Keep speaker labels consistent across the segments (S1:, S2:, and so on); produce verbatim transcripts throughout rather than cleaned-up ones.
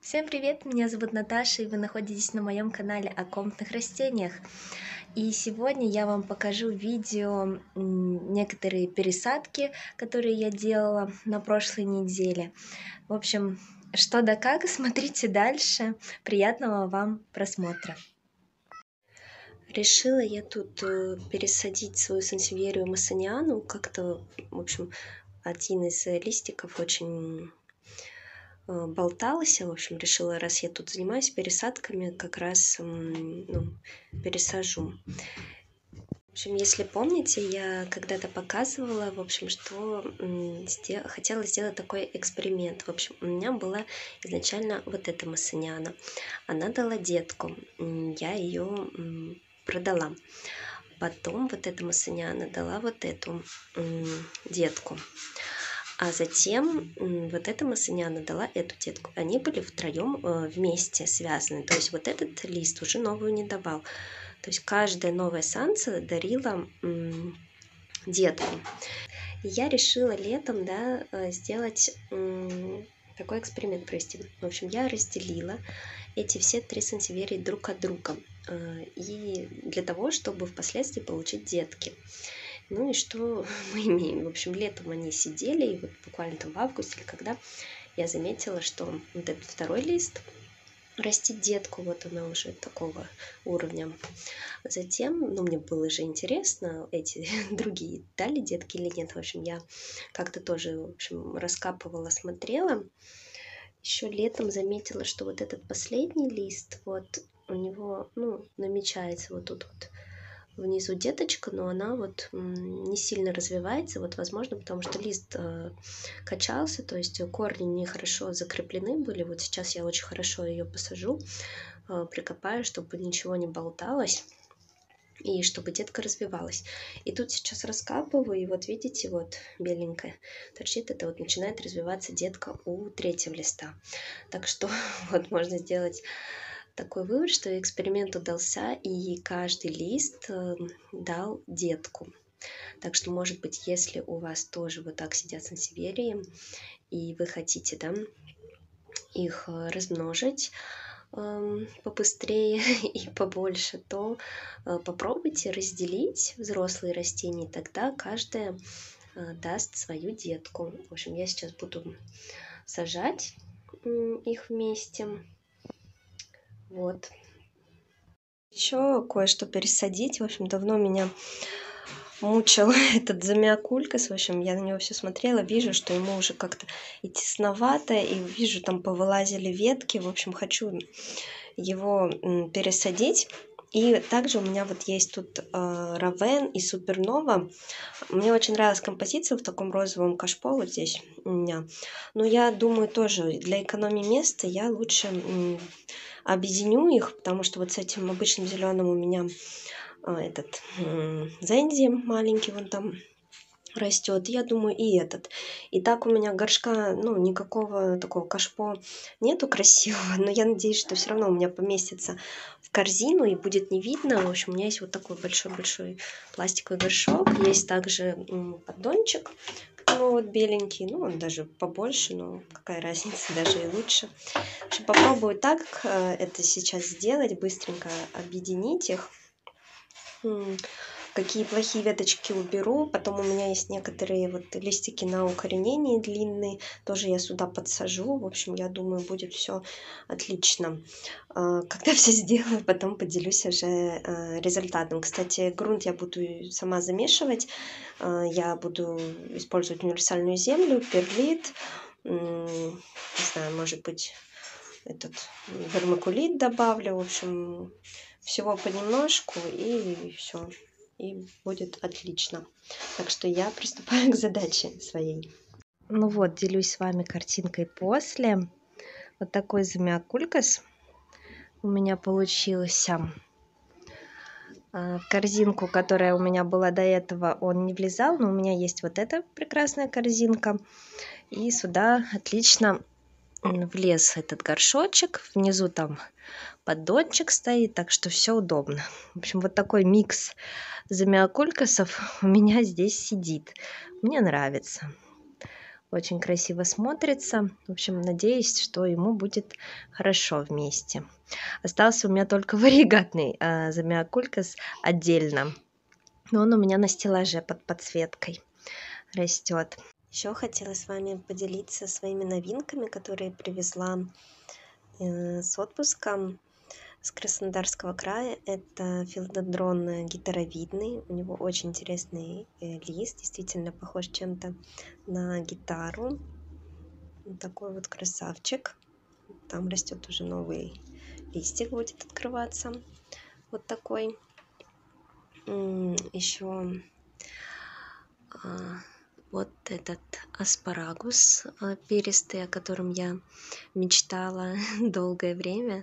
S1: Всем привет, меня зовут Наташа, и вы находитесь на моем канале о комнатных растениях. И сегодня я вам покажу видео м, некоторые пересадки, которые я делала на прошлой неделе. В общем, что да как, смотрите дальше. Приятного вам просмотра. Решила я тут э, пересадить свою сансевьерию массониану. Как-то, в общем, один из листиков очень болтался, в общем, решила, раз я тут занимаюсь пересадками, как раз ну, пересажу. В общем, если помните, я когда-то показывала, в общем, что сдел... хотела сделать такой эксперимент. В общем, у меня была изначально вот эта массониана. Она дала детку, я ее продала. Потом вот эта массониана дала вот эту детку. А затем вот эта массониана дала эту детку. Они были втроем вместе связаны. То есть вот этот лист уже новую не давал. То есть каждая новая санса дарила детку. И я решила летом, да, сделать такой эксперимент провести. В общем, я разделила эти все три сансевьерии друг от друга. И для того, чтобы впоследствии получить детки. Ну и что мы имеем? В общем, летом они сидели, и вот буквально там в августе или когда я заметила, что вот этот второй лист растит детку, вот она уже такого уровня. Затем, ну, мне было же интересно, эти другие дали детки или нет. В общем, я как-то тоже, в общем, раскапывала, смотрела. Еще летом заметила, что вот этот последний лист, вот у него, ну, намечается вот тут вот внизу деточка, но она вот не сильно развивается, вот возможно, потому что лист э, качался, то есть корни нехорошо закреплены были. Вот сейчас я очень хорошо ее посажу, э, прикопаю, чтобы ничего не болталось и чтобы детка развивалась. И тут сейчас раскапываю, и вот видите, вот беленькая торчит, это вот начинает развиваться детка у третьего листа. Так что вот можно сделать такой вывод, что эксперимент удался, и каждый лист дал детку. Так что, может быть, если у вас тоже вот так сидят сансевьерии, и вы хотите, да, их размножить э, побыстрее и побольше, то э, попробуйте разделить взрослые растения, и тогда каждая э, даст свою детку. В общем, я сейчас буду сажать э, их вместе. Вот. Еще кое-что пересадить. В общем, давно меня мучил этот замиокулькас. В общем, я на него все смотрела, вижу, что ему уже как-то и тесновато, и вижу, там повылазили ветки. В общем, хочу его пересадить. И также у меня вот есть тут э, Равен и Супернова. Мне очень нравилась композиция в таком розовом кашпо вот здесь у меня. Но я думаю, тоже для экономии места я лучше м, объединю их, потому что вот с этим обычным зеленым у меня э, этот м, Зензи маленький вон там растет, я думаю, и этот. И так у меня горшка, ну, никакого такого кашпо нету красивого, но я надеюсь, что все равно у меня поместится в корзину и будет не видно. В общем, у меня есть вот такой большой-большой пластиковый горшок. Есть также поддончик, ну, вот беленький, ну, он даже побольше, но какая разница, даже и лучше. В общем, попробую так это сейчас сделать, быстренько объединить их. Какие плохие веточки уберу. Потом у меня есть некоторые вот листики на укоренении длинные. Тоже я сюда подсажу. В общем, я думаю, будет все отлично. Когда все сделаю, потом поделюсь уже результатом. Кстати, грунт я буду сама замешивать. Я буду использовать универсальную землю, перлит. Не знаю, может быть, этот вермикулит добавлю. В общем, всего понемножку и все. И будет отлично. Так что я приступаю к задаче своей. Ну вот, делюсь с вами картинкой после. Вот такой замиокулькас у меня получился. В корзинку, которая у меня была до этого, он не влезал, но у меня есть вот эта прекрасная корзинка. И сюда отлично влез этот горшочек. Внизу там поддончик стоит, так что все удобно. В общем, вот такой микс замиокулькасов у меня здесь сидит. Мне нравится. очень красиво смотрится. В общем, надеюсь, что ему будет хорошо вместе. Остался у меня только варигатный э, замиокулькас отдельно, но он у меня на стеллаже под подсветкой растет. Еще хотела с вами поделиться своими новинками, которые привезла э, с отпуска с Краснодарского края. Это филодендрон гитаровидный. У него очень интересный э, лист, действительно похож чем-то на гитару. Вот такой вот красавчик. Там растет уже новый листик, будет открываться. Вот такой. Еще вот этот аспарагус перистый, о котором я мечтала долгое время.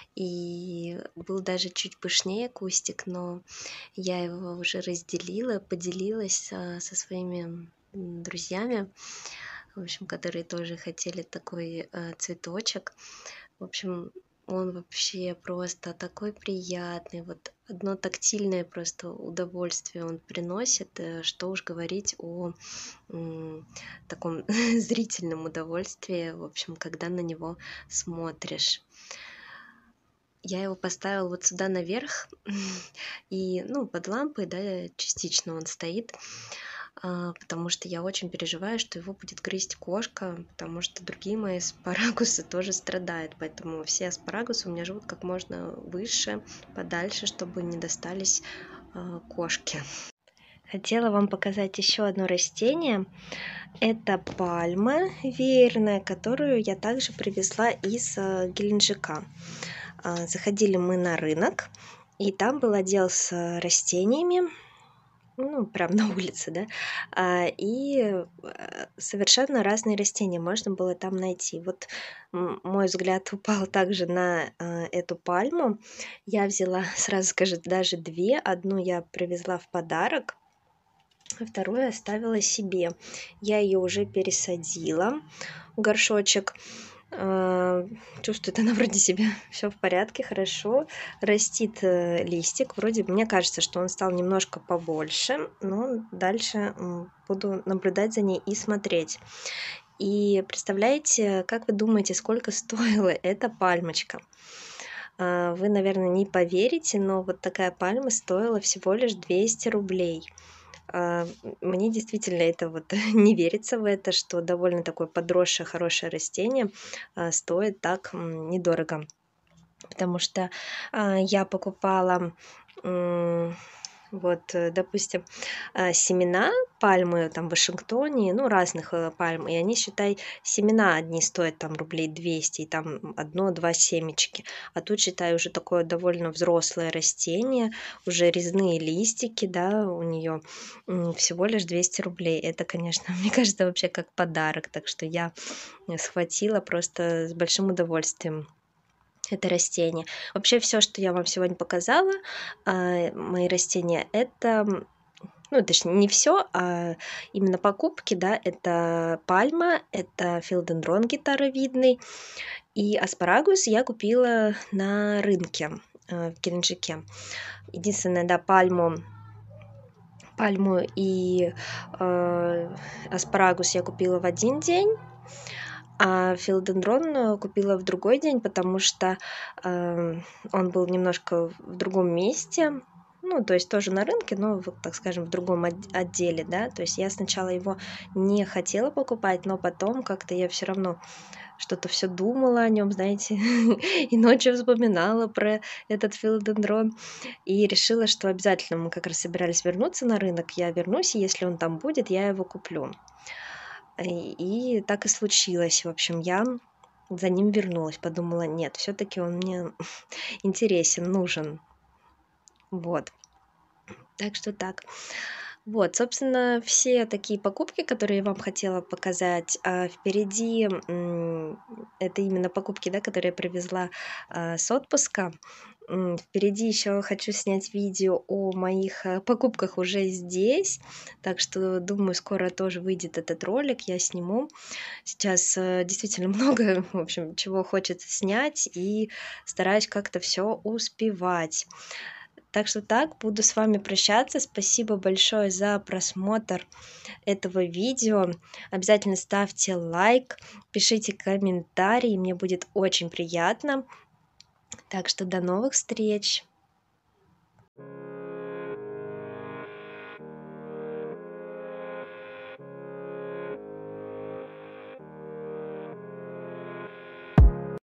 S1: И был даже чуть пышнее кустик, но я его уже разделила, поделилась со своими друзьями, в общем, которые тоже хотели такой цветочек. В общем, он вообще просто такой приятный, вот одно тактильное просто удовольствие он приносит, что уж говорить о м, таком зрительном удовольствии, в общем, когда на него смотришь. Я его поставила вот сюда наверх, и, ну, под лампой, да, частично он стоит, потому что я очень переживаю, что его будет грызть кошка, потому что другие мои аспарагусы тоже страдают, поэтому все аспарагусы у меня живут как можно выше, подальше, чтобы не достались кошки. Хотела вам показать еще одно растение. Это пальма веерная, которую я также привезла из Геленджика. Заходили мы на рынок, и там был отдел с растениями, ну, прям на улице, да, и совершенно разные растения можно было там найти. Вот мой взгляд упал также на эту пальму. Я взяла, сразу скажу, даже две. Одну я привезла в подарок, а вторую оставила себе. Я ее уже пересадила в горшочек. Чувствует она вроде себя все в порядке, хорошо. Растит листик. Вроде мне кажется, что он стал немножко побольше, но дальше буду наблюдать за ней и смотреть. И представляете, как вы думаете, сколько стоила эта пальмочка? Вы, наверное, не поверите, но вот такая пальма стоила всего лишь двести рублей. Мне действительно это вот не верится в это, что довольно такое подросшее хорошее растение стоит так недорого, потому что я покупала вот, допустим, семена пальмы там в Вашингтоне, ну, разных пальм, и они, считай, семена одни стоят там рублей двести, и там одно-два семечки. А тут, считай, уже такое довольно взрослое растение, уже резные листики, да, у нее всего лишь двести рублей. Это, конечно, мне кажется, вообще как подарок, так что я схватила просто с большим удовольствием это растение. Вообще все, что я вам сегодня показала, мои растения, это, ну, точнее, не все, а именно покупки, да, это пальма, это филодендрон гитаровидный, и аспарагус я купила на рынке в Геленджике. Единственное, да, пальму, пальму и э, аспарагус я купила в один день, а филодендрон купила в другой день, потому что э, он был немножко в другом месте, ну, то есть тоже на рынке, но, так скажем, в другом отделе, да, то есть я сначала его не хотела покупать, но потом как-то я все равно что-то все думала о нем, знаете, и ночью вспоминала про этот филодендрон, и решила, что обязательно мы как раз собирались вернуться на рынок, я вернусь, и если он там будет, я его куплю. И, и так и случилось. В общем, я за ним вернулась, подумала, нет, все-таки он мне интересен, нужен. Вот. Так что так. Вот, собственно, все такие покупки, которые я вам хотела показать, а впереди м, это именно покупки, да, которые я привезла а, с отпуска. М, Впереди еще хочу снять видео о моих а, покупках уже здесь, так что думаю, скоро тоже выйдет этот ролик, я сниму. Сейчас а, действительно много, в общем, чего хочется снять, и стараюсь как-то все успевать. Так что так, буду с вами прощаться. Спасибо большое за просмотр этого видео. Обязательно ставьте лайк, пишите комментарии, мне будет очень приятно. Так что до новых встреч!